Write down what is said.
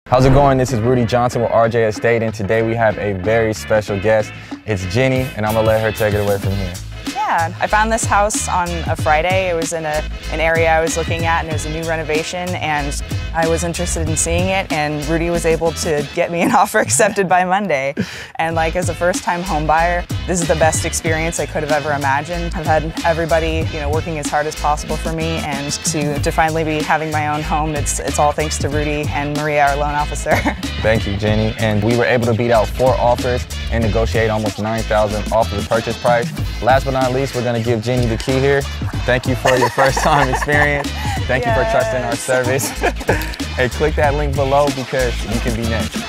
How's it going? This is Rudy Johnson with RJ Estate, and today we have a very special guest. It's Jenny, and I'm gonna let her take it away from here. Yeah, I found this house on a Friday. It was in an area I was looking at, and it was a new renovation, and I was interested in seeing it, and Rudy was able to get me an offer accepted by Monday. And like, as a first-time home buyer, this is the best experience I could have ever imagined. I've had everybody, working as hard as possible for me, and to finally be having my own home, it's all thanks to Rudy and Maria, our loan officer. Thank you, Jenny. And we were able to beat out 4 offers and negotiate almost $9,000 off of the purchase price. Last but not least, we're gonna give Jenny the key here. Thank you for your first time experience. Thank you for trusting our service. Hey, click that link below because you can be next.